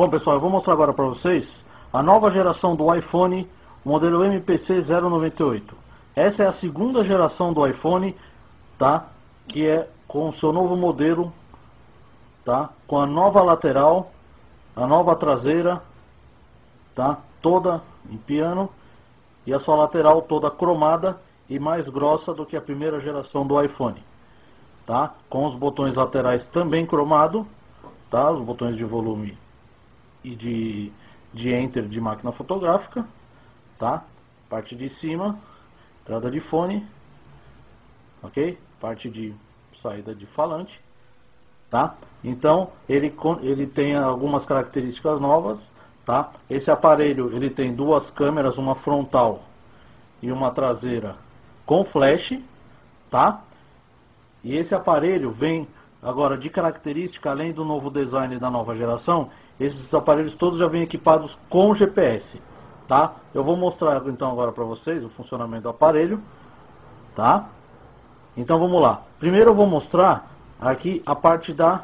Bom pessoal, eu vou mostrar agora para vocês a nova geração do iPhone, o modelo MPC 098. Essa é a segunda geração do iPhone, tá? Que é com o seu novo modelo, tá? Com a nova lateral, a nova traseira, tá? Toda em piano e a sua lateral toda cromada e mais grossa do que a primeira geração do iPhone, tá? Com os botões laterais também cromado, tá? Os botões de volume e de enter de máquina fotográfica, tá? Parte de cima, entrada de fone, ok? Parte de saída de falante, tá? Então ele tem algumas características novas, tá? Esse aparelho ele tem duas câmeras, uma frontal e uma traseira com flash, tá? E esse aparelho vem agora de característica, além do novo design da nova geração, esses aparelhos todos já vêm equipados com GPS, tá? Eu vou mostrar então agora para vocês o funcionamento do aparelho, tá? Então vamos lá. Primeiro eu vou mostrar aqui a parte da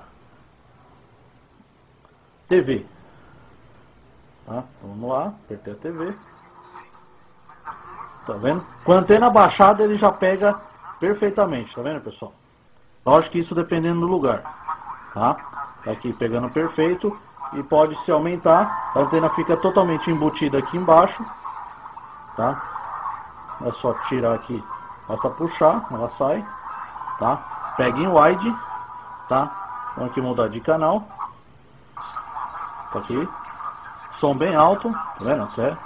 TV, tá? Vamos lá, apertei a TV. Tá vendo? Com a antena baixada ele já pega perfeitamente, tá vendo, pessoal? Lógico que isso dependendo do lugar, tá? Tá aqui pegando perfeito. E pode se aumentar, a antena fica totalmente embutida aqui embaixo, tá? É só tirar aqui, basta puxar, ela sai, tá? Pega em wide, tá? Vamos aqui mudar de canal, tá aqui, som bem alto, tá vendo? Certo?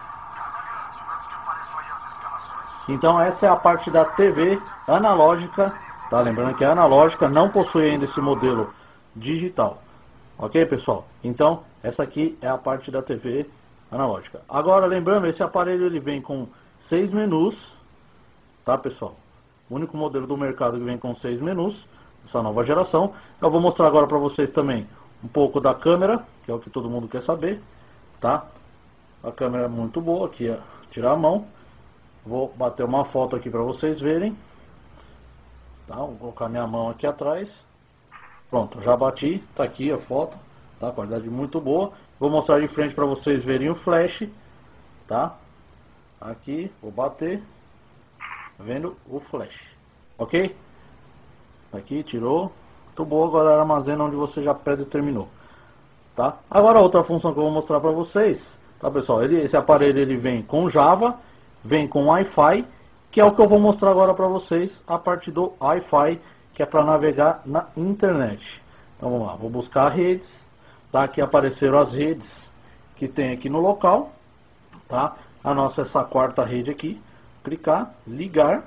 Então essa é a parte da TV analógica, tá? Lembrando que é analógica, não possui ainda esse modelo digital. Ok, pessoal? Então, essa aqui é a parte da TV analógica. Agora, lembrando, esse aparelho ele vem com 6 menus, tá, pessoal? O único modelo do mercado que vem com 6 menus, essa nova geração. Eu vou mostrar agora para vocês também um pouco da câmera, que é o que todo mundo quer saber, tá? A câmera é muito boa, aqui é tirar a mão. Vou bater uma foto aqui para vocês verem, tá? Vou colocar minha mão aqui atrás. Pronto, já bati, tá aqui a foto, tá? Qualidade muito boa. Vou mostrar de frente para vocês verem o flash, tá? Aqui, vou bater, tá vendo o flash, ok? Aqui, tirou, muito boa, agora armazena onde você já predeterminou, tá? Agora a outra função que eu vou mostrar para vocês, tá, pessoal? Esse aparelho ele vem com Java, vem com Wi-Fi, que é o que eu vou mostrar agora para vocês, a parte do Wi-Fi, que é para navegar na internet. Então vamos lá, vou buscar redes, tá? Aqui apareceram as redes que tem aqui no local, tá? A nossa essa quarta rede aqui, clicar, ligar,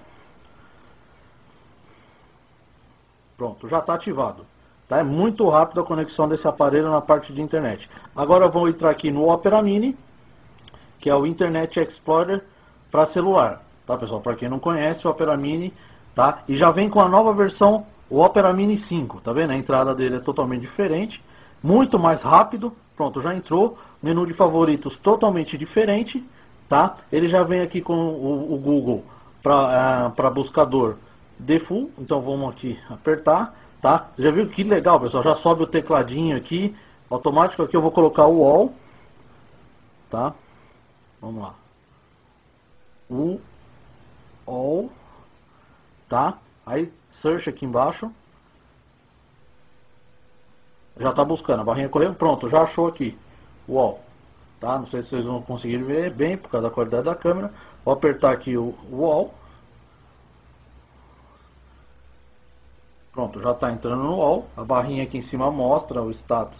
pronto, já está ativado, tá? É muito rápido a conexão desse aparelho na parte de internet. Agora eu vou entrar aqui no Opera Mini, que é o Internet Explorer para celular, tá, pessoal? Para quem não conhece, o Opera Mini, tá? E já vem com a nova versão, o Opera Mini 5, tá vendo? A entrada dele é totalmente diferente, muito mais rápido. Pronto, já entrou. Menu de favoritos totalmente diferente, tá? Ele já vem aqui com o Google para buscador default. Então vamos aqui apertar, tá? Já viu que legal, pessoal? Já sobe o tecladinho aqui, automático. Aqui eu vou colocar o UOL, tá? Vamos lá. O UOL, tá? Aí search aqui embaixo, já está buscando, a barrinha correndo, pronto, já achou aqui o UOL, tá? Não sei se vocês vão conseguir ver bem por causa da qualidade da câmera. Vou apertar aqui o UOL, pronto, já está entrando no UOL. A barrinha aqui em cima mostra o status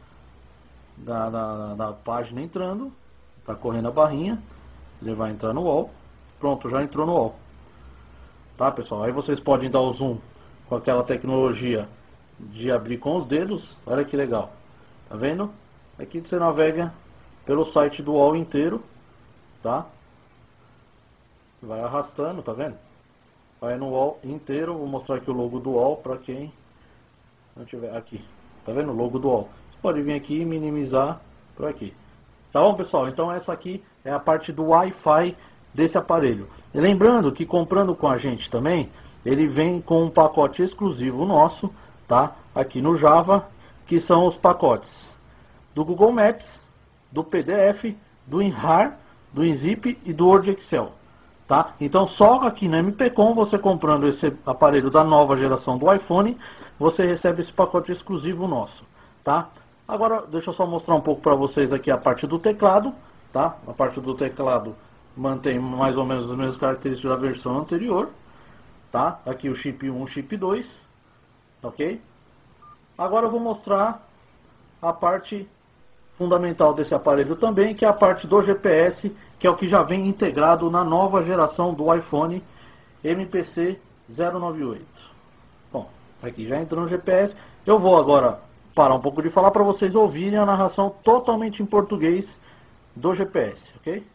da página entrando, está correndo a barrinha, ele vai entrar no UOL, pronto, já entrou no UOL. Tá, pessoal? Aí vocês podem dar o zoom com aquela tecnologia de abrir com os dedos. Olha que legal. Tá vendo? Aqui você navega pelo site do UOL inteiro, tá? Vai arrastando, tá vendo? Vai no UOL inteiro. Vou mostrar aqui o logo do UOL para quem não tiver aqui. Tá vendo o logo do UOL? Você pode vir aqui e minimizar por aqui. Tá bom, pessoal? Então essa aqui é a parte do Wi-Fi desse aparelho. E lembrando que comprando com a gente também, ele vem com um pacote exclusivo nosso, tá? Aqui no Java, que são os pacotes do Google Maps, do PDF, do WinRAR, do WinZip e do Word Excel. Tá? Então só aqui na MPCOM, você comprando esse aparelho da nova geração do iPhone, você recebe esse pacote exclusivo nosso. Tá? Agora deixa eu só mostrar um pouco para vocês aqui a parte do teclado. Tá? A parte do teclado mantém mais ou menos as mesmas características da versão anterior. Tá? Aqui o chip 1, chip 2. Ok? Agora eu vou mostrar a parte fundamental desse aparelho também, que é a parte do GPS, que é o que já vem integrado na nova geração do iPhone MPC 098. Bom, aqui já entrou no GPS. Eu vou agora parar um pouco de falar para vocês ouvirem a narração totalmente em português do GPS, ok? Bem-vindo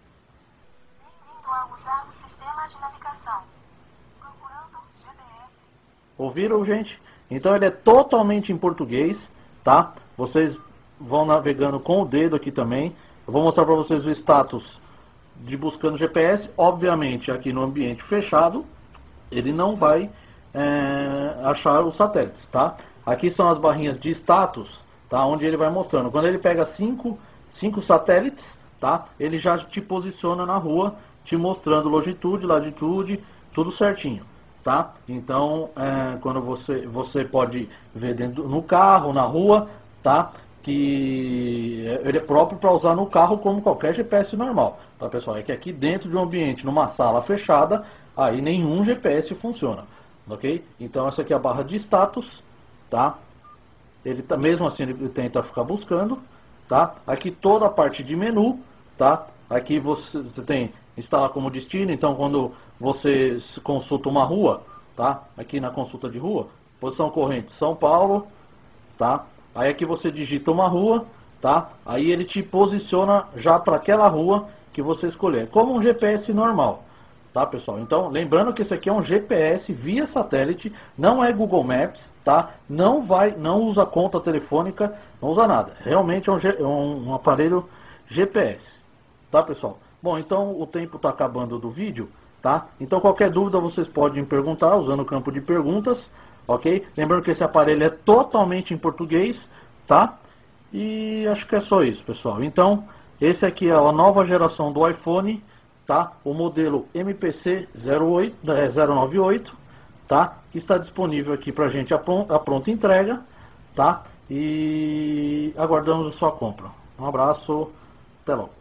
a usar o sistema de navegação. Procurando GPS. Ouviram, gente? Então ele é totalmente em português, tá? Vocês vão navegando com o dedo aqui também. Eu vou mostrar para vocês o status de buscando GPS. Obviamente aqui no ambiente fechado ele não vai achar os satélites, tá? Aqui são as barrinhas de status, tá? Onde ele vai mostrando. Quando ele pega cinco satélites, tá? Ele já te posiciona na rua, te mostrando longitude, latitude, tudo certinho. Tá? Então, quando você pode ver dentro, no carro, na rua, tá? Que ele é próprio para usar no carro como qualquer GPS normal, tá, pessoal? É que aqui dentro de um ambiente, numa sala fechada, aí nenhum GPS funciona, ok? Então essa aqui é a barra de status, tá? Ele tá, mesmo assim ele tenta ficar buscando, tá? Aqui toda a parte de menu, tá? Aqui você tem instalar como destino, então quando você consulta uma rua, tá? Aqui na consulta de rua, posição corrente São Paulo, tá? Aí aqui você digita uma rua, tá? Aí ele te posiciona já para aquela rua que você escolher, como um GPS normal, tá, pessoal? Então, lembrando que esse aqui é um GPS via satélite, não é Google Maps, tá? Não usa conta telefônica, não usa nada. Realmente é um aparelho GPS, tá, pessoal? Bom, então o tempo está acabando do vídeo, tá? Então qualquer dúvida vocês podem perguntar usando o campo de perguntas, ok? Lembrando que esse aparelho é totalmente em português, tá? E acho que é só isso, pessoal. Então, esse aqui é a nova geração do iPhone, tá? O modelo MPC 098, tá? Que está disponível aqui pra gente a pronta entrega, tá? E aguardamos a sua compra. Um abraço, até logo.